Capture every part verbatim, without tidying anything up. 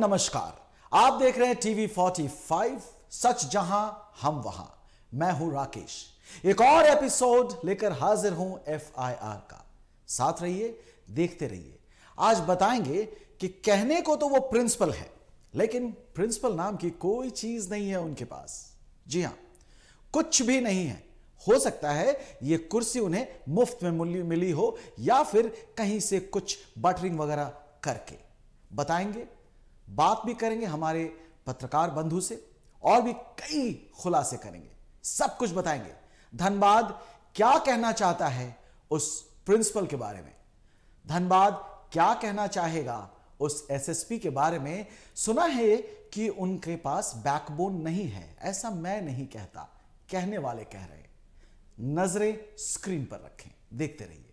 नमस्कार। आप देख रहे हैं टीवी फोर्टी फाइव, सच जहां हम वहां। मैं हूं राकेश, एक और एपिसोड लेकर हाजिर हूं एफ आई आर का। साथ रहिए, देखते रहिए। आज बताएंगे कि कहने को तो वो प्रिंसिपल है, लेकिन प्रिंसिपल नाम की कोई चीज नहीं है उनके पास। जी हां, कुछ भी नहीं है। हो सकता है ये कुर्सी उन्हें मुफ्त में मिली हो या फिर कहीं से कुछ बटरिंग वगैरह करके। बताएंगे, बात भी करेंगे हमारे पत्रकार बंधु से और भी कई खुलासे करेंगे, सब कुछ बताएंगे। धनबाद क्या कहना चाहता है उस प्रिंसिपल के बारे में, धनबाद क्या कहना चाहेगा उस एस एस पी के बारे में। सुना है कि उनके पास बैकबोन नहीं है, ऐसा मैं नहीं कहता, कहने वाले कह रहे हैं। नजरें स्क्रीन पर रखें, देखते रहिए।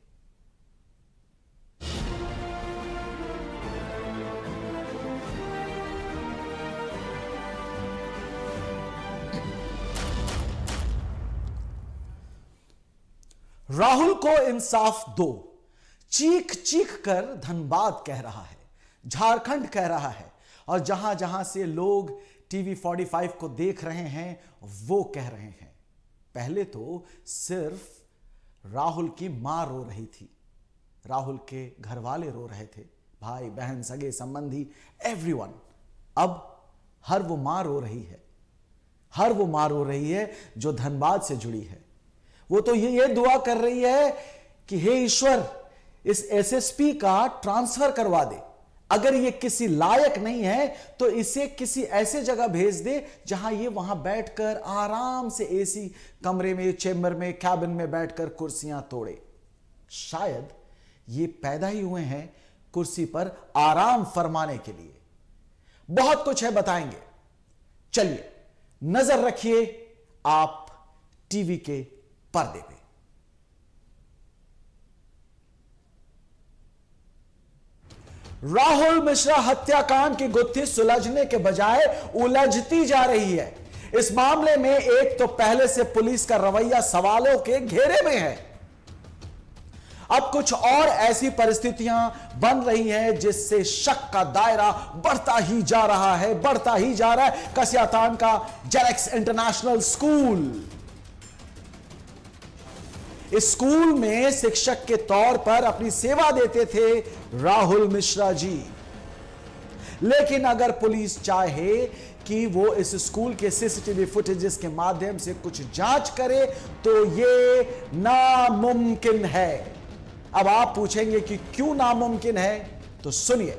राहुल को इंसाफ दो, चीख चीख कर धनबाद कह रहा है, झारखंड कह रहा है, और जहां जहां से लोग टीवी फोर्टी फाइव को देख रहे हैं वो कह रहे हैं। पहले तो सिर्फ राहुल की मां रो रही थी, राहुल के घर वाले रो रहे थे, भाई बहन सगे संबंधी एवरीवन। अब हर वो मां रो रही है, हर वो मां रो रही है जो धनबाद से जुड़ी है। वो तो ये ये दुआ कर रही है कि हे ईश्वर, इस एस एस पी का ट्रांसफर करवा दे। अगर ये किसी लायक नहीं है तो इसे किसी ऐसे जगह भेज दे जहां ये वहां बैठकर आराम से एसी कमरे में, चेंबर में, कैबिन में बैठकर कुर्सियां तोड़े। शायद ये पैदा ही हुए हैं कुर्सी पर आराम फरमाने के लिए। बहुत कुछ है, बताएंगे। चलिए नजर रखिए आप टीवी के पर्दे पे। राहुल मिश्रा हत्याकांड की गुत्थी सुलझने के बजाय उलझती जा रही है। इस मामले में एक तो पहले से पुलिस का रवैया सवालों के घेरे में है, अब कुछ और ऐसी परिस्थितियां बन रही हैं जिससे शक का दायरा बढ़ता ही जा रहा है, बढ़ता ही जा रहा है। कसियातान का जेनेक्स इंटरनेशनल स्कूल, इस स्कूल में शिक्षक के तौर पर अपनी सेवा देते थे राहुल मिश्रा जी। लेकिन अगर पुलिस चाहे कि वो इस स्कूल के सीसीटीवी फुटेजेस के माध्यम से कुछ जांच करे तो ये नामुमकिन है। अब आप पूछेंगे कि क्यों नामुमकिन है, तो सुनिए।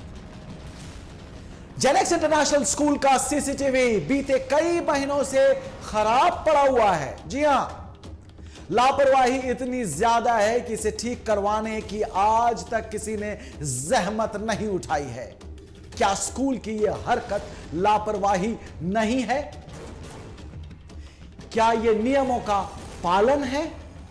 जेनेक्स इंटरनेशनल स्कूल का सीसीटीवी बीते कई महीनों से खराब पड़ा हुआ है। जी हां, लापरवाही इतनी ज्यादा है कि इसे ठीक करवाने की आज तक किसी ने जहमत नहीं उठाई है। क्या स्कूल की यह हरकत लापरवाही नहीं है? क्या यह नियमों का पालन है?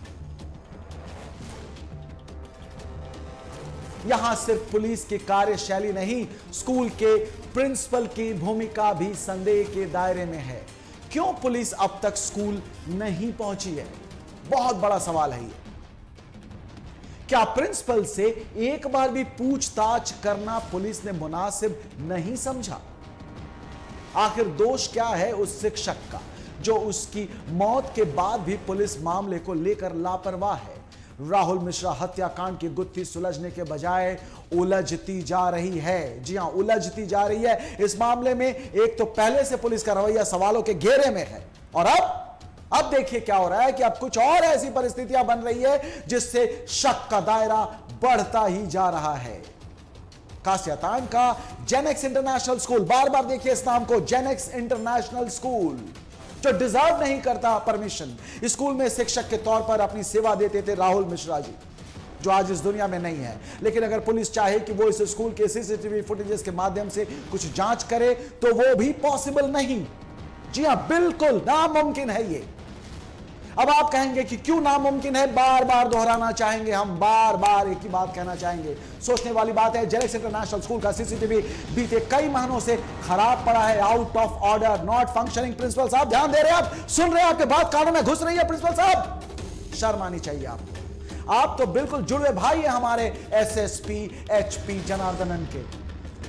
यहां सिर्फ पुलिस की कार्यशैली नहीं, स्कूल के प्रिंसिपल की भूमिका भी संदेह के दायरे में है। क्यों पुलिस अब तक स्कूल नहीं पहुंची है? बहुत बड़ा सवाल है ये। क्या प्रिंसिपल से एक बार भी पूछताछ करना पुलिस ने मुनासिब नहीं समझा? आखिर दोष क्या है उस शिक्षक का जो उसकी मौत के बाद भी पुलिस मामले को लेकर लापरवाह है? राहुल मिश्रा हत्याकांड की गुत्थी सुलझने के बजाय उलझती जा रही है। जी हां, उलझती जा रही है। इस मामले में एक तो पहले से पुलिस का रवैया सवालों के घेरे में है, और अब अब देखिए क्या हो रहा है कि अब कुछ और ऐसी परिस्थितियां बन रही है जिससे शक का दायरा बढ़ता ही जा रहा है। कासियातान का जेनेक्स इंटरनेशनल स्कूल, बार बार देखिए इस नाम को, जेनेक्स इंटरनेशनल स्कूल, जो डिजर्व नहीं करता परमिशन। स्कूल में शिक्षक के तौर पर अपनी सेवा देते थे राहुल मिश्रा जी, जो आज इस दुनिया में नहीं है। लेकिन अगर पुलिस चाहे कि वो इस स्कूल के सीसीटीवी फुटेजेस के माध्यम से कुछ जांच करे तो वो भी पॉसिबल नहीं। जी हां, बिल्कुल नामुमकिन है ये। अब आप कहेंगे कि क्यों नामुमकिन है, बार बार दोहराना चाहेंगे हम, बार बार एक ही बात कहना चाहेंगे। सोचने वाली बात है, जेनेक्स इंटरनेशनल स्कूल का सीसीटीवी बीते कई महीनों से खराब पड़ा है, out of order, not functioning. Principal साहब ध्यान दे रहे हैं, आप सुन रहे हैं, आपके बात कानों में घुस रही है। प्रिंसिपल साहब, शर्म आनी चाहिए आपको। आप तो बिल्कुल जुड़वे भाई हैं हमारे S S P H P Janardanan के।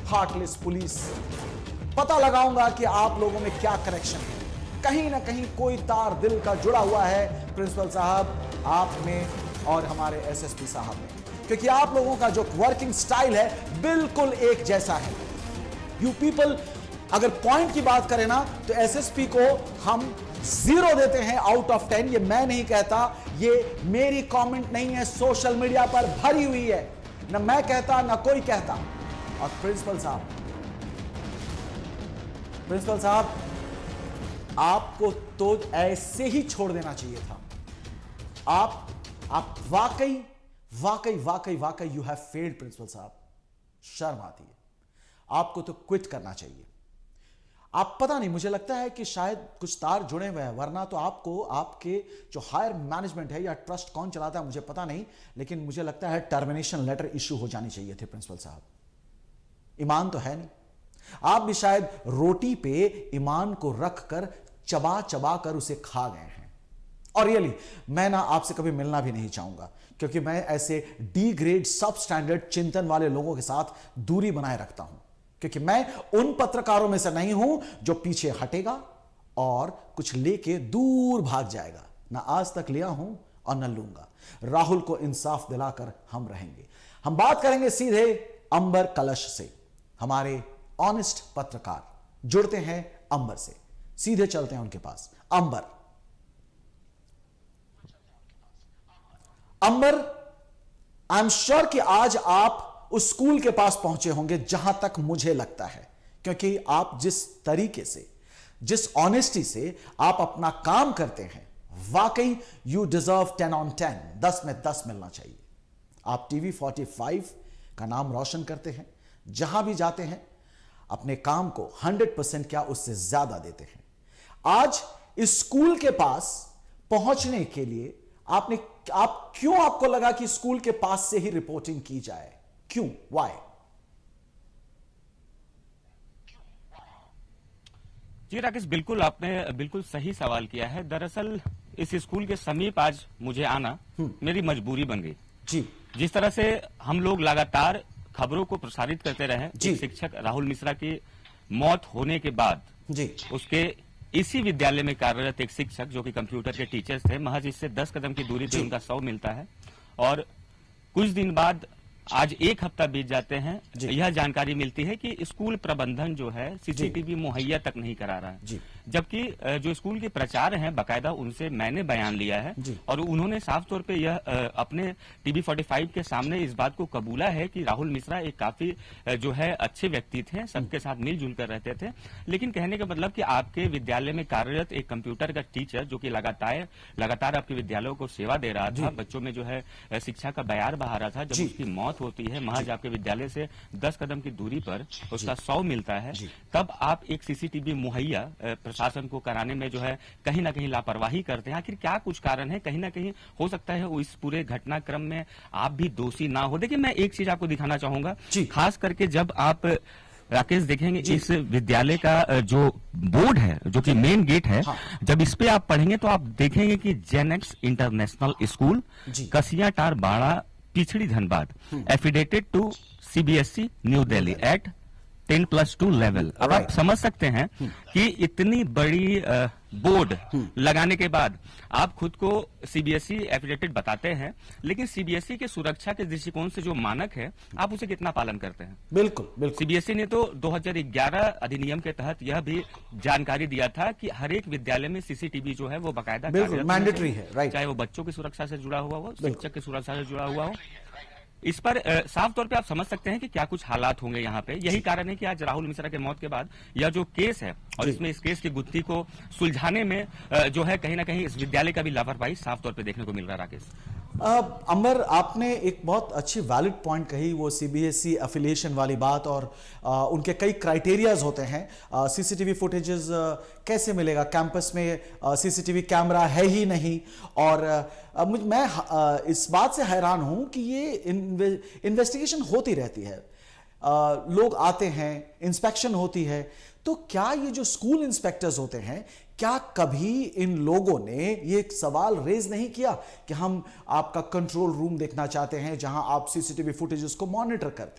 Heartless police. पता लगाऊंगा कि आप लोगों में क्या करेक्शन है। कहीं ना कहीं कोई तार दिल का जुड़ा हुआ है प्रिंसिपल साहब आप में और हमारे एसएसपी साहब में, क्योंकि आप लोगों का जो वर्किंग स्टाइल है बिल्कुल एक जैसा है। यू पीपल, अगर पॉइंट की बात करें ना तो एसएसपी को हम जीरो देते हैं आउट ऑफ टेन। ये मैं नहीं कहता, ये मेरी कमेंट नहीं है, सोशल मीडिया पर भरी हुई है, ना मैं कहता ना कोई कहता। और प्रिंसिपल साहब, प्रिंसिपल साहब आपको तो ऐसे ही छोड़ देना चाहिए था। आप आप वाकई वाकई वाकई वाकई यू हैव फेल्ड प्रिंसिपल साहब। शर्म आती है, आपको तो क्विट करना चाहिए। आप पता नहीं, मुझे लगता है कि शायद कुछ तार जुड़े हुए हैं, वरना तो आपको आपके जो हायर मैनेजमेंट है या ट्रस्ट कौन चलाता है मुझे पता नहीं, लेकिन मुझे लगता है टर्मिनेशन लेटर इशू हो जानी चाहिए थे प्रिंसिपल साहब। ईमान तो है नहीं, आप भी शायद रोटी पे ईमान को रखकर चबा चबा कर उसे खा गए हैं। और रियली मैं ना आपसे कभी मिलना भी नहीं चाहूंगा, क्योंकि मैं ऐसे डी ग्रेड सब स्टैंडर्ड चिंतन वाले लोगों के साथ दूरी बनाए रखता हूं, क्योंकि मैं उन पत्रकारों में से नहीं हूं जो पीछे हटेगा और कुछ लेके दूर भाग जाएगा। ना आज तक लिया हूं और न लूंगा। राहुल को इंसाफ दिलाकर हम रहेंगे। हम बात करेंगे सीधे अंबर कलश से। हमारे ऑनेस्ट पत्रकार जुड़ते हैं अंबर से, सीधे चलते हैं उनके पास। अंबर, अंबर आई एम श्योर कि आज आप उस स्कूल के पास पहुंचे होंगे जहां तक मुझे लगता है, क्योंकि आप जिस तरीके से, जिस ऑनेस्टी से आप अपना काम करते हैं, वाकई you deserve ten on ten, दस में दस मिलना चाहिए। आप टीवी फोर्टी फाइव का नाम रोशन करते हैं, जहां भी जाते हैं अपने काम को हंड्रेड परसेंट क्या उससे ज्यादा देते हैं। आज इस स्कूल के पास पहुंचने के लिए आपने आप क्यों आपको लगा कि स्कूल के पास से ही रिपोर्टिंग की जाए? क्यों? वाई? जी राकेश, बिल्कुल आपने बिल्कुल सही सवाल किया है। दरअसल इस स्कूल के समीप आज मुझे आना मेरी मजबूरी बन गई। जी, जिस तरह से हम लोग लगातार खबरों को प्रसारित करते रहे, जी, शिक्षक राहुल मिश्रा की मौत होने के बाद जी, उसके इसी विद्यालय में कार्यरत एक शिक्षक जो कि कंप्यूटर के टीचर्स थे, महज इससे दस कदम की दूरी पे उनका शव मिलता है। और कुछ दिन बाद आज एक हफ्ता बीत जाते हैं, यह जानकारी मिलती है कि स्कूल प्रबंधन जो है सीसीटीवी मुहैया तक नहीं करा रहा है। जबकि जो स्कूल के प्राचार्य हैं, बाकायदा उनसे मैंने बयान लिया है और उन्होंने साफ तौर पे यह अपने टीवी फोर्टी फाइव के सामने इस बात को कबूला है कि राहुल मिश्रा एक काफी जो है अच्छे व्यक्ति थे, सबके साथ मिलजुल कर रहते थे। लेकिन कहने का मतलब कि आपके विद्यालय में कार्यरत एक कंप्यूटर का टीचर जो कि लगातार लगातार आपके विद्यालयों को सेवा दे रहा था, बच्चों में जो है शिक्षा का बयार बहा रहा था, जब उसकी मौत होती है, महज आपके विद्यालय से दस कदम की दूरी पर उसका शव मिलता है, तब आप एक सीसीटीवी मुहैया प्रशासन को कराने में जो है कहीं ना कहीं लापरवाही करते हैं। आखिर क्या कुछ कारण है? कहीं ना कहीं हो सकता है वो इस पूरे घटनाक्रम में आप भी दोषी ना हो। देखिए, मैं एक चीज आपको दिखाना चाहूंगा, खास करके जब आप राकेश देखेंगे इस विद्यालय का जो बोर्ड है, जो कि मेन गेट है, हाँ। जब इस पे आप पढ़ेंगे तो आप देखेंगे कि जेनेक्स इंटरनेशनल स्कूल, कसिया टार बाड़ा, पिछड़ी Dhanbad, affiliated to CBSE new Delhi at ten plus two level. अब आप समझ सकते हैं कि इतनी बड़ी बोर्ड लगाने के बाद आप खुद को सीबीएसई एफिडेटेड बताते हैं, लेकिन सीबीएसई के सुरक्षा के दृष्टिकोण से जो मानक है, आप उसे कितना पालन करते हैं? बिल्कुल बिल्कुल। सीबीएसई ने तो दो हज़ार ग्यारह अधिनियम के तहत यह भी जानकारी दिया था कि हर एक विद्यालय में सीसीटीवी जो है वो बाकायदा मैंडेटरी है, राइट, चाहे वो बच्चों की सुरक्षा से जुड़ा हुआ हो, शिक्षक की सुरक्षा से जुड़ा हुआ हो। इस पर आ, साफ तौर पे आप समझ सकते हैं कि क्या कुछ हालात होंगे यहाँ पे। यही कारण है कि आज राहुल मिश्रा के मौत के बाद यह जो केस है और इसमें इस केस की गुत्थी को सुलझाने में आ, जो है कहीं ना कहीं इस विद्यालय का भी लापरवाही साफ तौर पे देखने को मिल रहा है। राकेश, अंबर, आपने एक बहुत अच्छी वैलिड पॉइंट कही, वो सीबीएसई एफिलिएशन वाली बात, और आ, उनके कई क्राइटेरियाज होते हैं। सीसीटीवी फुटेजेस कैसे मिलेगा? कैंपस में सीसीटीवी कैमरा है ही नहीं। और आ, मुझ मैं आ, इस बात से हैरान हूं कि ये इन्वे, इन्वेस्टिगेशन होती रहती है, आ, लोग आते हैं, इंस्पेक्शन होती है, तो क्या ये जो स्कूल इंस्पेक्टर्स होते हैं, क्या कभी इन लोगों ने ये सवाल रेज नहीं किया कि हम आपका कंट्रोल रूम देखना चाहते हैं जहां आप सीसीटीवी फुटेजेस को मॉनिटर करते हैं?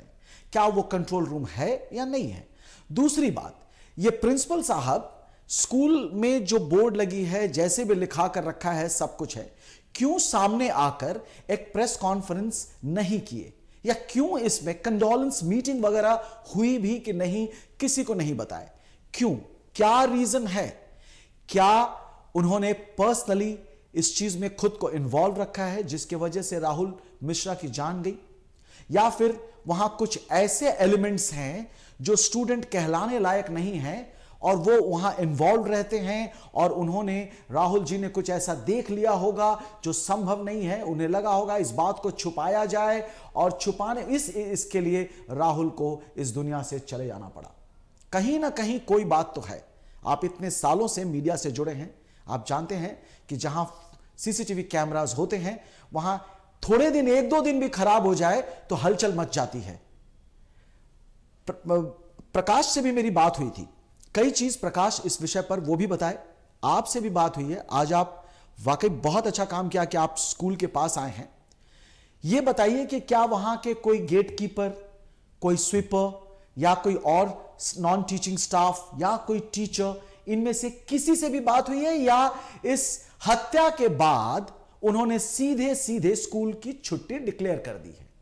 क्या वो कंट्रोल रूम है या नहीं है। दूसरी बात, ये प्रिंसिपल साहब स्कूल में जो बोर्ड लगी है, जैसे भी लिखा कर रखा है, सब कुछ है, क्यों सामने आकर एक प्रेस कॉन्फ्रेंस नहीं किए, या क्यों इसमें कंडोलेंस मीटिंग वगैरह हुई भी कि नहीं, किसी को नहीं बताए, क्यों, क्या रीजन है? क्या उन्होंने पर्सनली इस चीज में खुद को इन्वॉल्व रखा है जिसकी वजह से राहुल मिश्रा की जान गई, या फिर वहां कुछ ऐसे एलिमेंट्स हैं जो स्टूडेंट कहलाने लायक नहीं हैं और वो वहां इन्वॉल्व रहते हैं और उन्होंने, राहुल जी ने कुछ ऐसा देख लिया होगा जो संभव नहीं है, उन्हें लगा होगा इस बात को छुपाया जाए और छुपाने इस इसके लिए राहुल को इस दुनिया से चले जाना पड़ा। कहीं ना कहीं कोई बात तो है। आप इतने सालों से मीडिया से जुड़े हैं, आप जानते हैं कि जहां सीसीटीवी कैमरास होते हैं वहां थोड़े दिन, एक दो दिन भी खराब हो जाए तो हलचल मच जाती है। प्र, प्रकाश से भी मेरी बात हुई थी, कई चीज प्रकाश इस विषय पर वो भी बताए, आपसे भी बात हुई है। आज आप वाकई बहुत अच्छा काम किया कि आप स्कूल के पास आए हैं। यह बताइए कि क्या वहां के कोई गेट कीपर, कोई स्वीपर या कोई और नॉन टीचिंग स्टाफ या कोई टीचर, इनमें से किसी से भी बात हुई है, या इस हत्या के बाद उन्होंने सीधे सीधे स्कूल की छुट्टी डिक्लेयर कर दी है?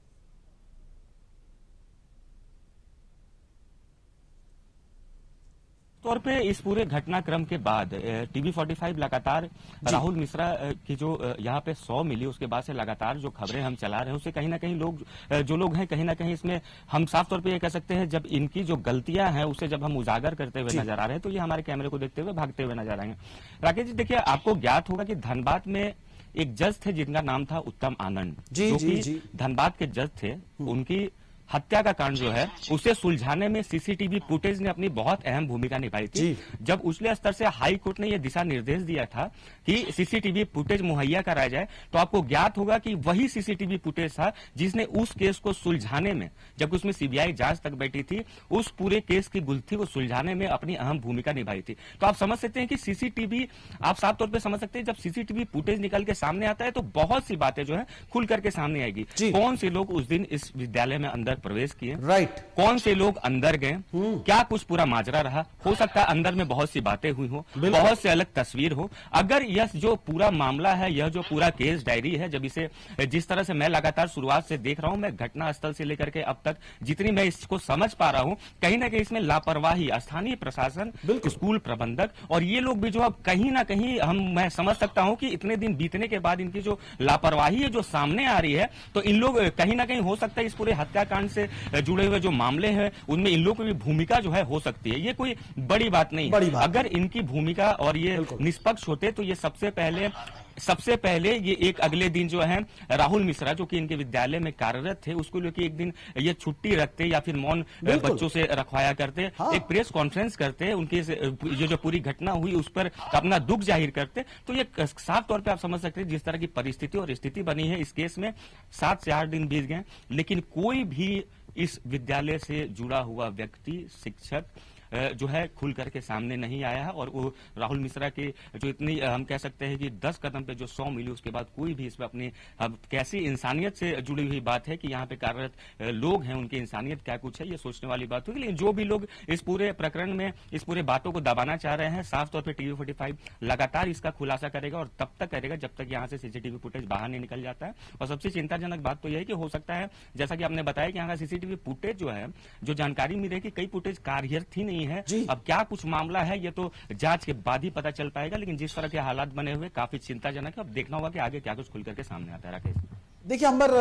तौर पे इस पूरे घटनाक्रम के बाद टीवी पैंतालीस लगातार राहुल मिश्रा की जो यहाँ पे सौ मिली, उसके बाद से लगातार जो खबरें हम चला रहे हैं उससे कहीं ना कहीं लोग, जो लोग हैं, कहीं ना कहीं इसमें हम साफ तौर पे ये कह सकते हैं, जब इनकी जो गलतियां हैं उसे जब हम उजागर करते हुए नजर आ रहे हैं तो ये हमारे कैमरे को देखते हुए भागते हुए नजर आएंगे। राकेश जी, देखिए, आपको ज्ञात होगा कि धनबाद में एक जज थे जिनका नाम था उत्तम आनंद, जी, जो जी, कि जी। धनबाद के जज थे। उनकी हत्या का कांड जो है उसे सुलझाने में सीसीटीवी फुटेज ने अपनी बहुत अहम भूमिका निभाई थी। जब उछले स्तर से हाई कोर्ट ने यह दिशा निर्देश दिया था कि सीसीटीवी फुटेज मुहैया कराया जाए, तो आपको ज्ञात होगा कि वही सीसीटीवी फुटेज था जिसने उस केस को सुलझाने में, जब उसमें सीबीआई जांच तक बैठी थी, उस पूरे केस की गुत्थी को सुलझाने में अपनी अहम भूमिका निभाई थी। तो आप समझ सकते हैं कि सीसीटीवी, आप साफ तौर पर समझ सकते हैं, जब सीसीटीवी फुटेज निकल के सामने आता है तो बहुत सी बातें जो है खुल करके सामने आएगी। कौन से लोग उस दिन इस विद्यालय में अंदर प्रवेश किए, राइट, कौन से लोग अंदर गए, क्या कुछ पूरा माजरा रहा, हो सकता है अंदर में बहुत सी बातें हुई हो, बहुत से अलग तस्वीर हो। अगर यह जो पूरा मामला है, यह जो पूरा केस डायरी है, जब इसे जिस तरह से मैं लगातार शुरुआत से देख रहा हूं, मैं घटना स्थल से लेकर के अब तक जितनी मैं इसको समझ पा रहा हूं, कहीं ना कहीं इसमें लापरवाही स्थानीय प्रशासन, स्कूल प्रबंधक और ये लोग भी जो अब कहीं ना कहीं हम, मैं समझ सकता हूं कि इतने दिन बीतने के बाद इनकी जो लापरवाही है जो सामने आ रही है, तो इन लोग कहीं ना कहीं हो सकता है इस पूरे हत्याकांड से जुड़े हुए जो मामले हैं उनमें इन लोगों की भी भूमिका जो है हो सकती है। ये कोई बड़ी बात नहीं है। अगर इनकी भूमिका और ये निष्पक्ष होते तो ये सबसे पहले सबसे पहले ये एक अगले दिन जो है राहुल मिश्रा, जो कि इनके विद्यालय में कार्यरत थे, उसको लेकर एक दिन ये छुट्टी रखते या फिर मौन बच्चों से रखवाया करते, हाँ। एक प्रेस कॉन्फ्रेंस करते, उनकी ये जो पूरी घटना हुई उस पर अपना दुख जाहिर करते। तो ये साफ तौर पे आप समझ सकते हैं जिस तरह की परिस्थिति और स्थिति बनी है इस केस में। सात से आठ दिन बीत गए, लेकिन कोई भी इस विद्यालय से जुड़ा हुआ व्यक्ति, शिक्षक जो है खुल करके सामने नहीं आया है। और वो राहुल मिश्रा के जो इतनी, हम कह सकते हैं कि दस कदम पे जो सौ मिली, उसके बाद कोई भी इसमें अपनी, अब कैसी इंसानियत से जुड़ी हुई बात है कि यहाँ पे कार्यरत लोग हैं, उनकी इंसानियत क्या कुछ है, ये सोचने वाली बात होगी। लेकिन जो भी लोग इस पूरे प्रकरण में, इस पूरे बातों को दबाना चाह रहे हैं, साफ तौर पर टीवी पैंतालीस लगातार इसका खुलासा करेगा और तब तक करेगा जब तक यहाँ से सीसीटीवी फुटेज बाहर नहीं निकल जाता है। और सबसे चिंताजनक बात तो यह है कि हो सकता है, जैसा कि आपने बताया कि यहाँ का सीसीटीवी फुटेज जो है, जो जानकारी मिली है कि कई फुटेज कार्यरत ही नहीं है। अब क्या कुछ मामला है ये तो जांच के बाद ही पता चल पाएगा, लेकिन जिस तरह के हालात बने हुए काफी चिंताजनक है। अब देखना होगा कि आगे क्या कुछ खुल करके सामने आता है। राकेश, देखिए अंबर,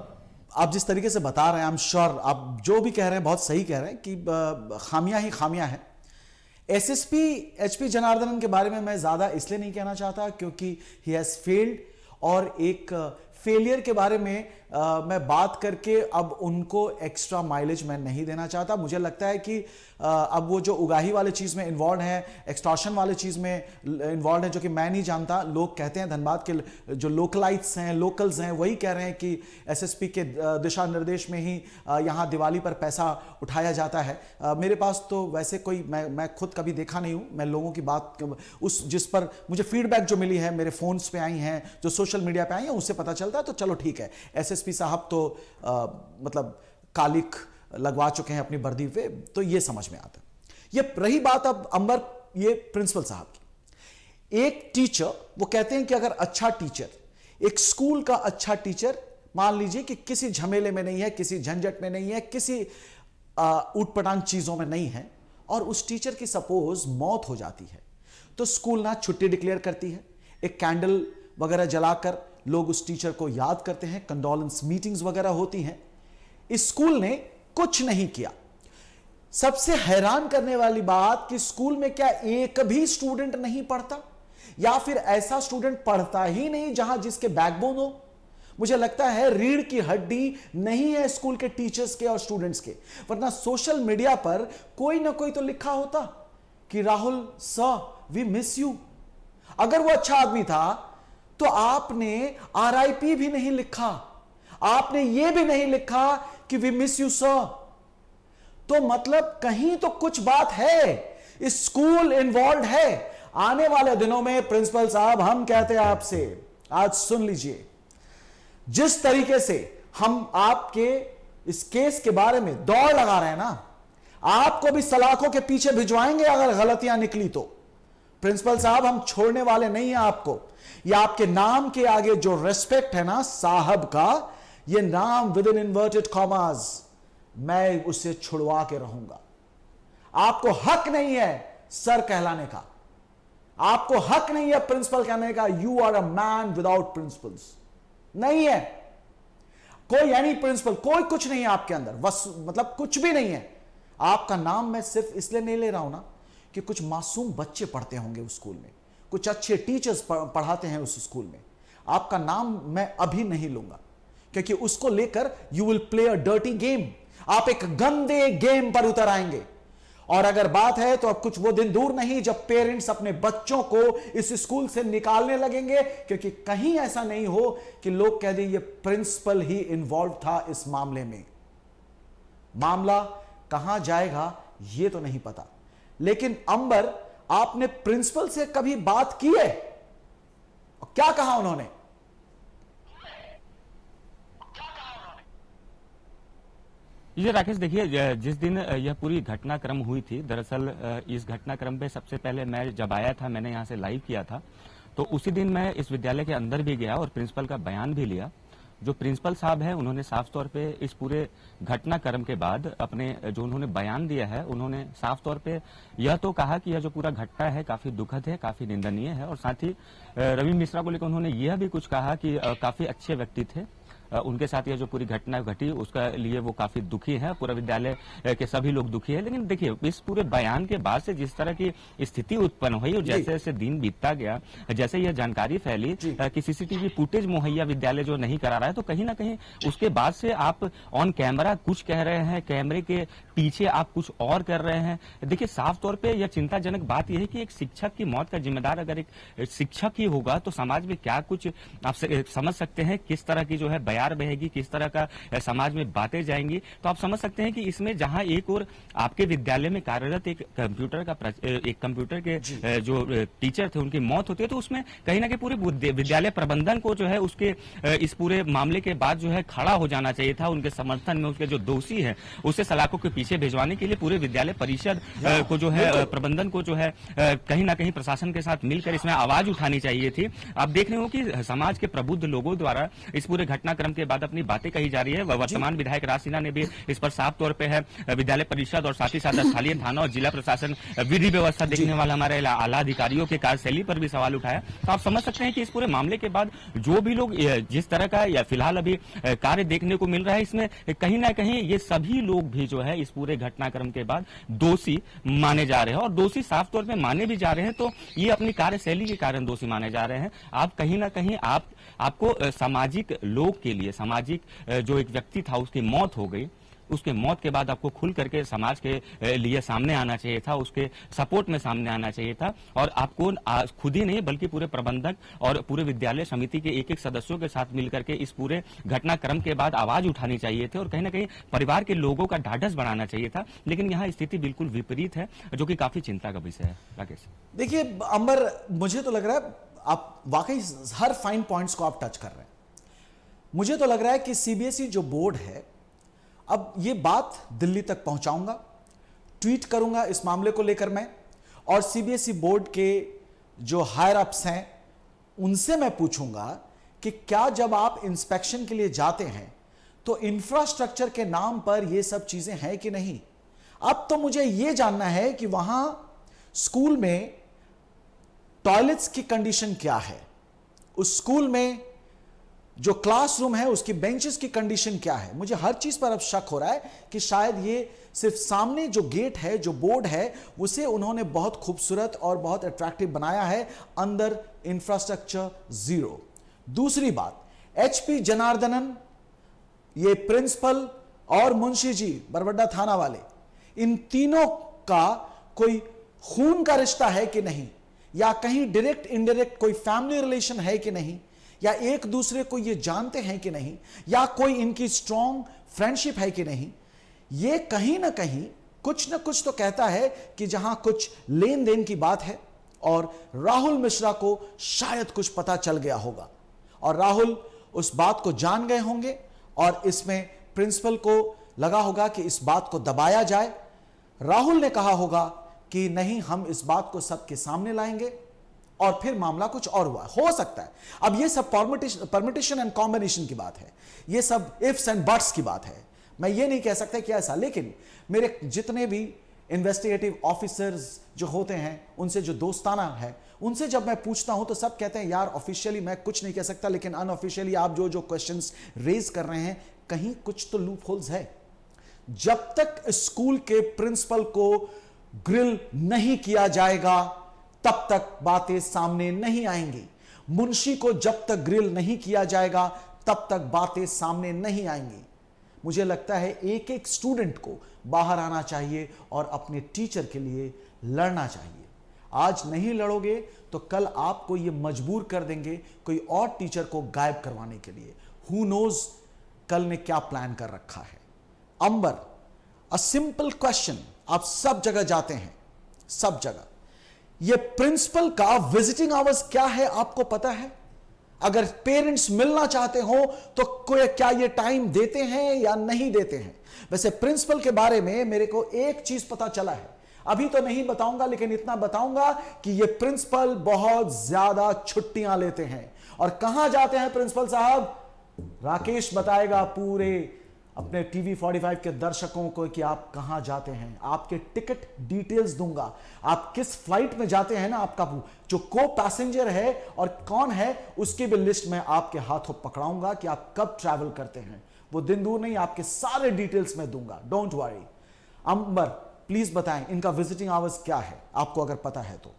आप जिस तरीके से बता रहे हैं, आई एम श्योर आप जो भी कह रहे हैं बहुत सही कह रहे हैं कि खामियां ही खामियां हैं। एसएसपी एचपी जनार्दनन के बारे में मैं ज्यादा इसलिए नहीं कहना चाहता क्योंकि ही हैज फेल्ड, और एक फेलियर के बारे में आ, मैं बात करके अब उनको एक्स्ट्रा माइलेज मैं नहीं देना चाहता। मुझे लगता है कि आ, अब वो जो उगाही वाले चीज़ में इन्वॉल्व है, एक्सटॉर्शन वाले चीज़ में इन्वॉल्व है, जो कि मैं नहीं जानता। लोग कहते हैं, धनबाद के जो लोकलाइट्स हैं, लोकल्स हैं, वही कह रहे हैं कि एसएसपी के दिशा निर्देश में ही यहाँ दिवाली पर पैसा उठाया जाता है। आ, मेरे पास तो वैसे कोई, मैं मैं खुद कभी देखा नहीं हूँ। मैं लोगों की बात उस जिस पर मुझे फीडबैक जो मिली है, मेरे फोन्स पे आई हैं, जो सोशल मीडिया पे आई हैं, उससे पता चलता है। तो चलो ठीक है, एसएसपी साहब तो आ, मतलब कालिक लगवा चुके हैं अपनी वर्दी पे, तो ये समझ में आता है। ये रही बात अब अंबर, ये प्रिंसिपल साहब की। एक टीचर, वो कहते हैं कि अगर अच्छा टीचर, एक स्कूल का अच्छा टीचर, मान लीजिए कि किसी झमेले में नहीं है, किसी झंझट में नहीं है, किसी ऊटपटांग चीजों में नहीं है, और उस टीचर की सपोज मौत हो जाती है, तो स्कूल ना छुट्टी डिक्लेयर करती है, एक कैंडल वगैरह जलाकर लोग उस टीचर को याद करते हैं, कंडोलेंस मीटिंग्स वगैरह होती हैं। इस स्कूल ने कुछ नहीं किया। सबसे हैरान करने वाली बात कि स्कूल में क्या एक भी स्टूडेंट नहीं पढ़ता, या फिर ऐसा स्टूडेंट पढ़ता ही नहीं जहां जिसके बैकबोन हो। मुझे लगता है रीढ़ की हड्डी नहीं है स्कूल के टीचर्स के और स्टूडेंट्स के, वरना सोशल मीडिया पर कोई ना कोई तो लिखा होता कि Rahul sir we miss you. अगर वो अच्छा आदमी था तो आपने आर आई पी भी नहीं लिखा, आपने ये भी नहीं लिखा कि वी मिस यू सर। तो मतलब कहीं तो कुछ बात है, इस स्कूल इन्वॉल्व है। आने वाले दिनों में प्रिंसिपल साहब, हम कहते हैं आपसे, आज सुन लीजिए, जिस तरीके से हम आपके इस केस के बारे में दौड़ लगा रहे हैं ना, आपको भी सलाखों के पीछे भिजवाएंगे अगर गलतियां निकली तो। प्रिंसिपल साहब, हम छोड़ने वाले नहीं हैं आपको। ये आपके नाम के आगे जो रेस्पेक्ट है ना साहब का, ये नाम विद इन इन्वर्टेड कॉमास, मैं उसे छुड़वा के रहूंगा। आपको हक नहीं है सर कहलाने का, आपको हक नहीं है प्रिंसिपल कहने का। You are a man without principles. नहीं है कोई एनी प्रिंसिपल, कोई कुछ नहीं है आपके अंदर, बस मतलब कुछ भी नहीं है। आपका नाम मैं सिर्फ इसलिए नहीं ले रहा हूं ना कि कुछ मासूम बच्चे पढ़ते होंगे उस स्कूल में, कुछ अच्छे टीचर्स पढ़ाते हैं उस स्कूल में। आपका नाम मैं अभी नहीं लूंगा क्योंकि उसको लेकर you will play a dirty game. आप एक गंदे गेम पर उतर आएंगे। और अगर बात है तो अब कुछ वो दिन दूर नहीं जब पेरेंट्स अपने बच्चों को इस स्कूल से निकालने लगेंगे, क्योंकि कहीं ऐसा नहीं हो कि लोग कह दें ये प्रिंसिपल ही इन्वॉल्व था इस मामले में। मामला कहां जाएगा ये तो नहीं पता, लेकिन अंबर, आपने प्रिंसिपल से कभी बात की है? और क्या कहा उन्होंने? ये राकेश, देखिए, जिस दिन यह पूरी घटनाक्रम हुई थी, दरअसल इस घटनाक्रम पे सबसे पहले मैं जब आया था, मैंने यहाँ से लाइव किया था, तो उसी दिन मैं इस विद्यालय के अंदर भी गया और प्रिंसिपल का बयान भी लिया। जो प्रिंसिपल साहब हैं, उन्होंने साफ तौर पे इस पूरे घटनाक्रम के बाद अपने जो उन्होंने बयान दिया है, उन्होंने साफ तौर पे यह तो कहा कि यह जो पूरा घटना है काफी दुखद है, काफी निंदनीय है, और साथ ही रवि मिश्रा को लेकर उन्होंने यह भी कुछ कहा कि काफी अच्छे व्यक्ति थे, उनके साथ यह जो पूरी घटना घटी उसका लिए वो काफी दुखी है, पूरा विद्यालय के सभी लोग दुखी है। लेकिन देखिए, इस पूरे बयान के बाद से जिस तरह की स्थिति उत्पन्न हुई और जैसे जैसे दिन बीतता गया, जैसे यह जानकारी फैली कि सीसीटीवी फुटेज मुहैया विद्यालय जो नहीं करा रहा है, तो कहीं ना कहीं उसके बाद से आप ऑन कैमरा कुछ कह रहे हैं, कैमरे के पीछे आप कुछ और कर रहे हैं। देखिए, साफ तौर पर यह चिंताजनक बात यह है कि एक शिक्षक की मौत का जिम्मेदार अगर एक शिक्षक ही होगा तो समाज में क्या कुछ आप समझ सकते हैं, किस तरह की जो है बयार बहेगी, किस तरह का समाज में बातें जाएंगी। तो आप समझ सकते हैं कि इसमें जहां एक और आपके विद्यालय में कार्यरत एक कंप्यूटर का एक कंप्यूटर के जो टीचर थे उनकी मौत होती है, तो उसमें कहीं ना कहीं पूरे विद्यालय प्रबंधन को जो है उसके इस पूरे मामले के बाद जो है खड़ा हो जाना चाहिए था। उनके समर्थन में उसके जो दोषी है उसे सलाखों के पीछे भिजवाने के लिए पूरे विद्यालय परिषद को जो है प्रबंधन को जो है कहीं ना कहीं प्रशासन के साथ मिलकर इसमें आवाज उठानी चाहिए थी। आप देख रहे हो कि समाज के प्रबुद्ध लोगों द्वारा इस पूरे घटनाक्रम के बाद अपनी बातें कही जा रही है। वर्तमान विधायक राज सिन्हा ने भी इस पर साफ तौर पे है विद्यालय परिषद और साथ ही साथ स्थलीय थाना और जिला प्रशासन विधि व्यवस्था देखने वाले हमारे आला अधिकारियों के कार्यशैली पर भी सवाल उठाया। तो आप समझ सकते हैं कि इस पूरे मामले के बाद जो भी लोग जिस तरह का या फिलहाल अभी कार्य देखने को मिल रहा है, इसमें कहीं ना कहीं ये सभी लोग भी जो है इस पूरे घटनाक्रम के बाद दोषी माने जा रहे हैं, और दोषी साफ तौर पर माने भी जा रहे हैं। तो ये अपनी कार्यशैली के कारण दोषी माने जा रहे हैं। आप कहीं ना कहीं आप आपको सामाजिक लोग के लिए, सामाजिक जो एक व्यक्ति था उसकी मौत हो गई, उसके मौत के बाद आपको खुल करके समाज के लिए सामने आना चाहिए था, उसके सपोर्ट में सामने आना चाहिए था, और आपको खुद ही नहीं बल्कि पूरे प्रबंधक और पूरे विद्यालय समिति के एक एक सदस्यों के साथ मिलकर के इस पूरे घटनाक्रम के बाद आवाज उठानी चाहिए थी और कहीं ना कहीं परिवार के लोगों का ढाढ़स बढ़ाना चाहिए था। लेकिन यहाँ स्थिति बिल्कुल विपरीत है, जो कि काफी चिंता का विषय है। राकेश, देखिए अंबर, मुझे तो लग रहा है आप वाकई हर फाइन पॉइंट्स को आप टच कर रहे हैं। मुझे तो लग रहा है कि सीबीएसई जो बोर्ड है अब ये बात दिल्ली तक पहुंचाऊंगा, ट्वीट करूंगा इस मामले को लेकर मैं, और सीबीएसई बोर्ड के जो हायर अप्स हैं उनसे मैं पूछूंगा कि क्या जब आप इंस्पेक्शन के लिए जाते हैं तो इंफ्रास्ट्रक्चर के नाम पर ये सब चीजें हैं कि नहीं। अब तो मुझे यह जानना है कि वहां स्कूल में टॉयलेट्स की कंडीशन क्या है, उस स्कूल में जो क्लासरूम है उसकी बेंचेस की कंडीशन क्या है। मुझे हर चीज पर अब शक हो रहा है कि शायद ये सिर्फ सामने जो गेट है, जो बोर्ड है, उसे उन्होंने बहुत खूबसूरत और बहुत अट्रैक्टिव बनाया है, अंदर इंफ्रास्ट्रक्चर जीरो। दूसरी बात, एचपी जनार्दनन, ये प्रिंसिपल और मुंशी जी बरबड्डा थाना वाले, इन तीनों का कोई खून का रिश्ता है कि नहीं, या कहीं डायरेक्ट इनडायरेक्ट कोई फैमिली रिलेशन है कि नहीं, या एक दूसरे को ये जानते हैं कि नहीं, या कोई इनकी स्ट्रॉन्ग फ्रेंडशिप है कि नहीं। ये कहीं ना कहीं कुछ ना कुछ तो कहता है कि जहां कुछ लेन देन की बात है, और राहुल मिश्रा को शायद कुछ पता चल गया होगा और राहुल उस बात को जान गए होंगे, और इसमें प्रिंसिपल को लगा होगा कि इस बात को दबाया जाए। राहुल ने कहा होगा कि नहीं, हम इस बात को सबके सामने लाएंगे, और फिर मामला कुछ और हुआ हो सकता है। अब ये सब परमिटेशन परमिटेशन एंड कॉम्बिनेशन की बात है, ये सब इफ्स एंड बट्स की बात है। मैं ये नहीं कह सकता कि ऐसा, लेकिन मेरे जितने भी इन्वेस्टिगेटिव ऑफिसर्स जो होते हैं, उनसे जो दोस्ताना है, उनसे जब मैं पूछता हूं तो सब कहते हैं यार ऑफिशियली मैं कुछ नहीं कह सकता, लेकिन अनऑफिशियली आप जो जो क्वेश्चंस रेज कर रहे हैं, कहीं कुछ तो लूप होल्स है। जब तक स्कूल के प्रिंसिपल को ग्रिल नहीं किया जाएगा तब तक बातें सामने नहीं आएंगी। मुंशी को जब तक ग्रिल नहीं किया जाएगा तब तक बातें सामने नहीं आएंगी। मुझे लगता है एक एक स्टूडेंट को बाहर आना चाहिए और अपने टीचर के लिए लड़ना चाहिए। आज नहीं लड़ोगे तो कल आपको ये मजबूर कर देंगे कोई और टीचर को गायब करवाने के लिए। हु नोज कल ने क्या प्लान कर रखा है। अंबर, अ सिंपल क्वेश्चन, आप सब जगह जाते हैं, सब जगह, ये प्रिंसिपल का विजिटिंग आवर्स क्या है आपको पता है? अगर पेरेंट्स मिलना चाहते हो तो कोई क्या ये टाइम देते हैं या नहीं देते हैं? वैसे प्रिंसिपल के बारे में मेरे को एक चीज पता चला है, अभी तो नहीं बताऊंगा, लेकिन इतना बताऊंगा कि ये प्रिंसिपल बहुत ज्यादा छुट्टियां लेते हैं। और कहां जाते हैं प्रिंसिपल साहब? राकेश बताएगा पूरे अपने टीवी पैंतालीस के दर्शकों को कि आप कहां जाते हैं। आपके टिकट डिटेल्स दूंगा, आप किस फ्लाइट में जाते हैं ना, आपका जो को पैसेंजर है और कौन है उसकी भी लिस्ट मैं आपके हाथों पकड़ाऊंगा कि आप कब ट्रैवल करते हैं। वो दिन दूर नहीं, आपके सारे डिटेल्स मैं दूंगा, डोंट वरी। अंबर प्लीज बताएं इनका विजिटिंग आवर्स क्या है, आपको अगर पता है तो।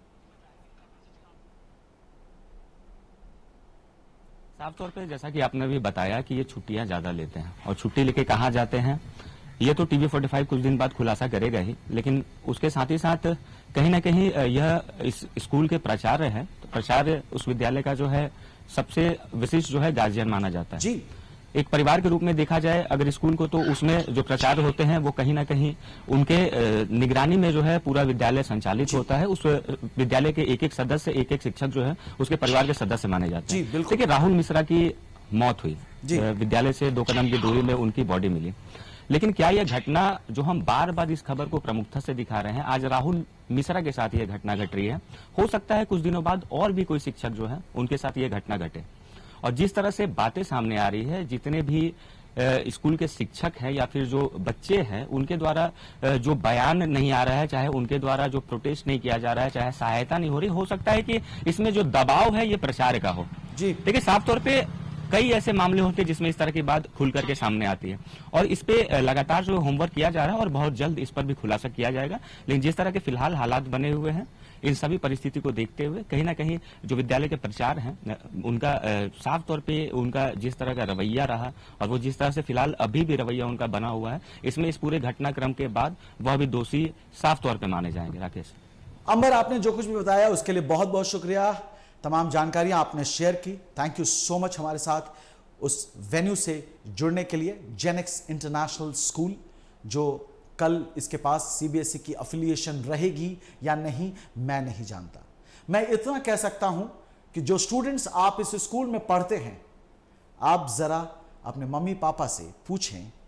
साफ तौर पे जैसा कि आपने भी बताया कि ये छुट्टियां ज्यादा लेते हैं, और छुट्टी लेके कहाँ जाते हैं ये तो टीवी पैंतालीस कुछ दिन बाद खुलासा करेगा ही, लेकिन उसके साथ ही साथ कहीं ना कहीं यह इस स्कूल के प्राचार्य है, तो प्राचार्य उस विद्यालय का जो है सबसे विशिष्ट जो है गार्जियन माना जाता है जी। एक परिवार के रूप में देखा जाए अगर स्कूल को, तो उसमें जो प्राचार्य होते हैं वो कहीं ना कहीं उनके निगरानी में जो है पूरा विद्यालय संचालित होता है। उस विद्यालय के एक एक सदस्य, एक एक शिक्षक जो है उसके परिवार के सदस्य माने जाते हैं। देखिए राहुल मिश्रा की मौत हुई, विद्यालय से दो कदम की दूरी में उनकी बॉडी मिली, लेकिन क्या यह घटना जो हम बार बार इस खबर को प्रमुखता से दिखा रहे हैं, आज राहुल मिश्रा के साथ यह घटना घट रही है, हो सकता है कुछ दिनों बाद और भी कोई शिक्षक जो है उनके साथ यह घटना घटे। और जिस तरह से बातें सामने आ रही है, जितने भी स्कूल के शिक्षक हैं या फिर जो बच्चे हैं उनके द्वारा जो बयान नहीं आ रहा है, चाहे उनके द्वारा जो प्रोटेस्ट नहीं किया जा रहा है, चाहे सहायता नहीं हो रही, हो सकता है कि इसमें जो दबाव है ये प्राचार्य का हो। जी देखिए साफ तौर पे कई ऐसे मामले होते हैं जिसमें इस तरह की बात खुल करके सामने आती है, और इस पे लगातार जो होमवर्क किया जा रहा है और बहुत जल्द इस पर भी खुलासा किया जाएगा। लेकिन जिस तरह के फिलहाल हालात बने हुए हैं, इन सभी परिस्थिति को देखते हुए कहीं ना कहीं जो विद्यालय के प्राचार्य हैं उनका साफ तौर पे उनका जिस तरह का रवैया रहा और वो जिस तरह से फिलहाल अभी भी रवैया उनका बना हुआ है, इसमें इस पूरे घटनाक्रम के बाद वह भी दोषी साफ तौर पे माने जाएंगे। राकेश, अंबर, आपने जो कुछ भी बताया उसके लिए बहुत बहुत शुक्रिया। तमाम जानकारियां आपने शेयर की, थैंक यू सो मच हमारे साथ उस वेन्यू से जुड़ने के लिए। जेनेक्स इंटरनेशनल स्कूल, जो कल इसके पास सीबीएसई की अफिलिएशन रहेगी या नहीं मैं नहीं जानता। मैं इतना कह सकता हूं कि जो स्टूडेंट्स आप इस स्कूल में पढ़ते हैं, आप जरा अपने मम्मी पापा से पूछें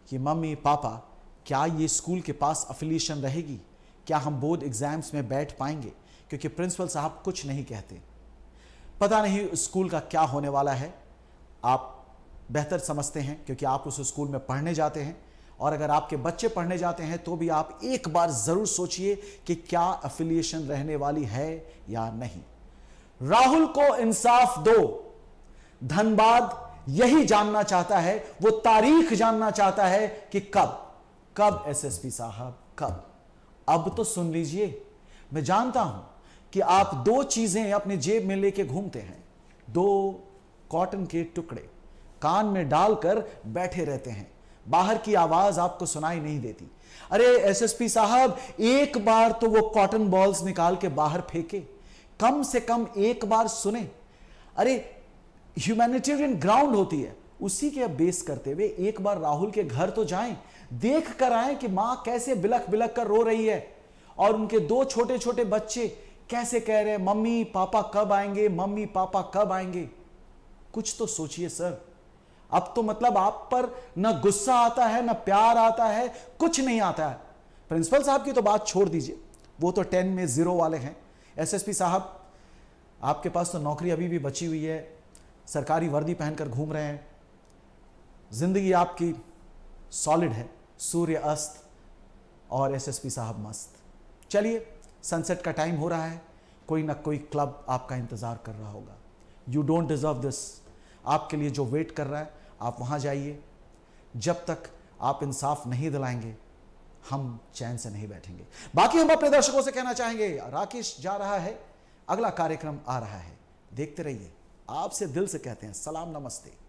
कि मम्मी पापा क्या ये स्कूल के पास अफिलिएशन रहेगी, क्या हम बोर्ड एग्जाम्स में बैठ पाएंगे, क्योंकि प्रिंसिपल साहब कुछ नहीं कहते। पता नहीं स्कूल का क्या होने वाला है, आप बेहतर समझते हैं क्योंकि आप उस स्कूल में पढ़ने जाते हैं, और अगर आपके बच्चे पढ़ने जाते हैं तो भी आप एक बार जरूर सोचिए कि क्या अफिलिएशन रहने वाली है या नहीं। राहुल को इंसाफ दो। धनबाद यही जानना चाहता है, वो तारीख जानना चाहता है कि कब कब एसएसपी साहब कब। अब तो सुन लीजिए, मैं जानता हूं कि आप दो चीजें अपने जेब में लेके घूमते हैं, दो कॉटन के टुकड़े कान में डालकर बैठे रहते हैं, बाहर की आवाज आपको सुनाई नहीं देती। अरे एसएसपी साहब, एक बार तो वो कॉटन बॉल्स निकाल के बाहर फेंके, कम से कम एक बार सुने। अरे ह्यूमैनिटेरियन ग्राउंड होती है, उसी के बेस करते हुए एक बार राहुल के घर तो जाएं, देख कर आए कि मां कैसे बिलख बिलख कर रो रही है और उनके दो छोटे छोटे बच्चे कैसे कह रहे हैं मम्मी पापा कब आएंगे, मम्मी पापा कब आएंगे। कुछ तो सोचिए सर। अब तो मतलब आप पर न गुस्सा आता है, न प्यार आता है, कुछ नहीं आता है। प्रिंसिपल साहब की तो बात छोड़ दीजिए, वो तो टेन में जीरो वाले हैं। एसएसपी साहब, आपके पास तो नौकरी अभी भी बची हुई है, सरकारी वर्दी पहनकर घूम रहे हैं, जिंदगी आपकी सॉलिड है, सूर्य अस्त और एसएसपी साहब मस्त। चलिए, सनसेट का टाइम हो रहा है, कोई ना कोई क्लब आपका इंतजार कर रहा होगा। You don't deserve this. आपके लिए जो वेट कर रहा है, आप वहां जाइए। जब तक आप इंसाफ नहीं दिलाएंगे, हम चैन से नहीं बैठेंगे। बाकी हम अपने दर्शकों से कहना चाहेंगे, राकेश जा रहा है, अगला कार्यक्रम आ रहा है, देखते रहिए। आपसे दिल से कहते हैं सलाम, नमस्ते।